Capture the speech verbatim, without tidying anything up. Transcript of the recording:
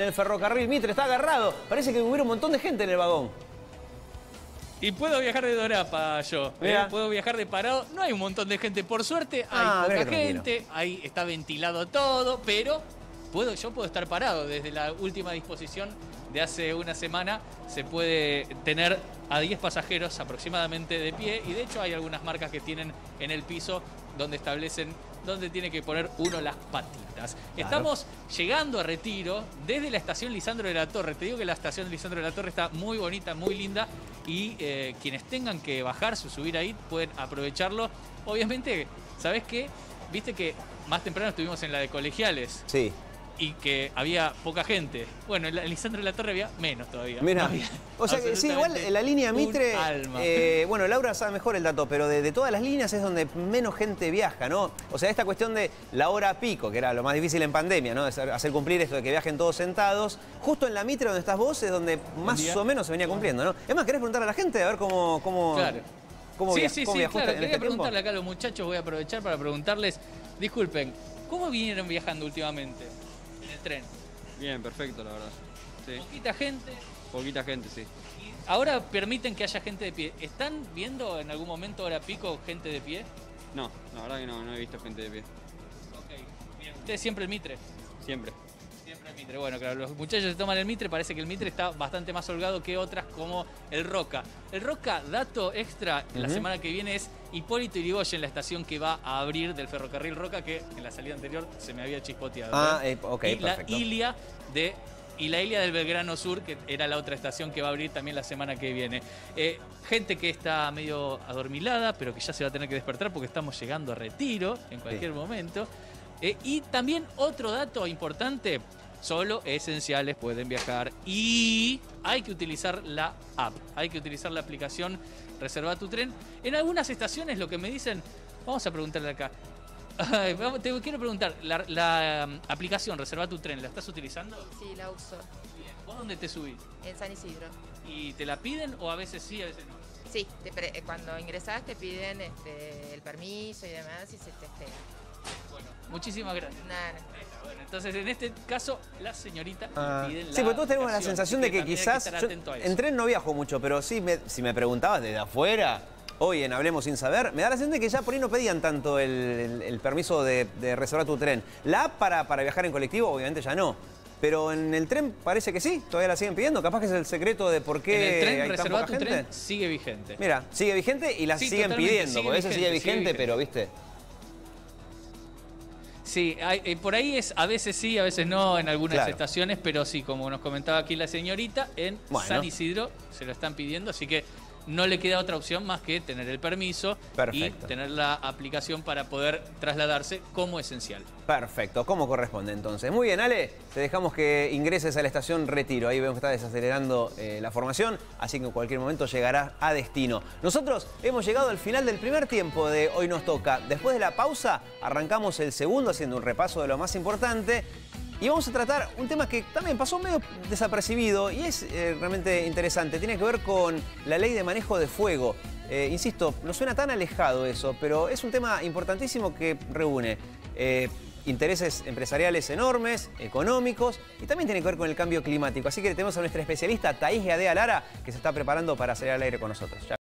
El ferrocarril Mitre está agarrado. Parece que hubiera un montón de gente en el vagón. Y puedo viajar de Dorapa yo, ¿eh? Puedo viajar de parado. No hay un montón de gente, por suerte hay Ah, poca gente, ahí está ventilado todo, pero puedo, yo puedo estar parado. Desde la última disposición de hace una semana se puede tener a diez pasajeros aproximadamente de pie, y de hecho hay algunas marcas que tienen en el piso donde establecen dónde tiene que poner uno las patitas. Claro. Estamos llegando a Retiro desde la estación Lisandro de la Torre. Te digo que la estación Lisandro de la Torre está muy bonita, muy linda, y eh, quienes tengan que bajarse o subir ahí pueden aprovecharlo. Obviamente, ¿sabés qué? Viste que más temprano estuvimos en la de Colegiales. Sí. Y que había poca gente. Bueno, en Lisandro de la Torre había menos todavía. Mira, no o sea que sí, igual en la línea Mitre, eh, bueno, Laura sabe mejor el dato, pero de, de todas las líneas es donde menos gente viaja, ¿no? O sea, esta cuestión de la hora pico, que era lo más difícil en pandemia, ¿no? Hacer cumplir esto de que viajen todos sentados. Justo en la Mitre, donde estás vos, es donde más o menos se venía cumpliendo, ¿no? Es más, ¿querés preguntarle a la gente a ver cómo... cómo claro. cómo sí, via sí, cómo sí, claro. en Quería este preguntarle tiempo? acá a los muchachos, voy a aprovechar para preguntarles, disculpen, ¿cómo vinieron viajando últimamente en el tren? Bien, perfecto, la verdad. Sí. ¿Poquita gente? Poquita gente, sí. Y ahora permiten que haya gente de pie. ¿Están viendo en algún momento hora pico gente de pie? No, la verdad que no, no he visto gente de pie. Ok, bien. ¿Ustedes siempre el Mitre? Siempre. Siempre el Mitre. Bueno, claro, los muchachos se toman el Mitre, parece que el Mitre está bastante más holgado que otras como el Roca. El Roca, dato extra, uh-huh. La semana que viene es Hipólito Yrigoyen, la estación que va a abrir del ferrocarril Roca, que en la salida anterior se me había chispoteado. Ah, eh, ok, y perfecto. La Ilia de... Y la Ilia del Belgrano Sur, que era la otra estación que va a abrir también la semana que viene. Eh, gente que está medio adormilada, pero que ya se va a tener que despertar porque estamos llegando a Retiro en cualquier sí. momento. Eh, y también otro dato importante, solo esenciales pueden viajar y hay que utilizar la app, hay que utilizar la aplicación Reserva tu Tren. En algunas estaciones lo que me dicen, vamos a preguntarle acá. Te quiero preguntar, ¿la, la um, aplicación Reserva tu Tren, la estás utilizando? Sí, la uso. Bien. ¿Vos dónde te subís? En San Isidro. ¿Y te la piden o a veces sí, a veces no? Sí, te cuando ingresás te piden este, el permiso y demás y se te espera. Bueno, muchísimas gracias. Nada, no. Bueno, entonces en este caso la señorita ah, le piden la sí, pero todos tenemos la sensación de que, que quizás... que yo, en tren no viajo mucho, pero sí, me, si me preguntabas desde afuera... Hoy en Hablemos Sin Saber, me da la sensación de que ya por ahí no pedían tanto el, el, el permiso de, de reservar tu tren. La app para, para viajar en colectivo, obviamente ya no. Pero en el tren parece que sí, todavía la siguen pidiendo. Capaz que es el secreto de por qué en el tren, hay tan Reserva poca tu gente. Tren sigue vigente. Mira, sigue vigente y la sí, siguen pidiendo. Sigue porque vigente, ese sigue vigente, sigue vigente, pero viste... Sí, hay, eh, por ahí es a veces sí, a veces no en algunas claro. estaciones, pero sí, como nos comentaba aquí la señorita, en bueno. San Isidro se lo están pidiendo, así que no le queda otra opción más que tener el permiso Perfecto. y tener la aplicación para poder trasladarse como esencial. Perfecto, como corresponde entonces. Muy bien, Ale, te dejamos que ingreses a la estación Retiro. Ahí vemos que está desacelerando eh, la formación, así que en cualquier momento llegará a destino. Nosotros hemos llegado al final del primer tiempo de Hoy Nos Toca. Después de la pausa, arrancamos el segundo haciendo un repaso de lo más importante. Y vamos a tratar un tema que también pasó medio desapercibido y es eh, realmente interesante. Tiene que ver con la ley de manejo de fuego. Eh, insisto, no suena tan alejado eso, pero es un tema importantísimo que reúne eh, intereses empresariales enormes, económicos y también tiene que ver con el cambio climático. Así que tenemos a nuestra especialista Thaís Gadea Lara, que se está preparando para salir al aire con nosotros. Ya